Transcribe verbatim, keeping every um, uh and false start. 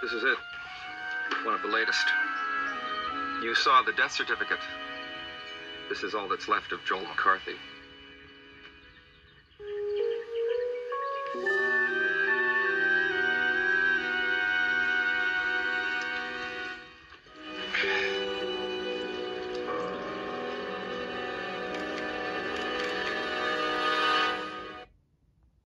This is it. One of the latest. You saw the death certificate. This is all that's left of Joel McCarthy.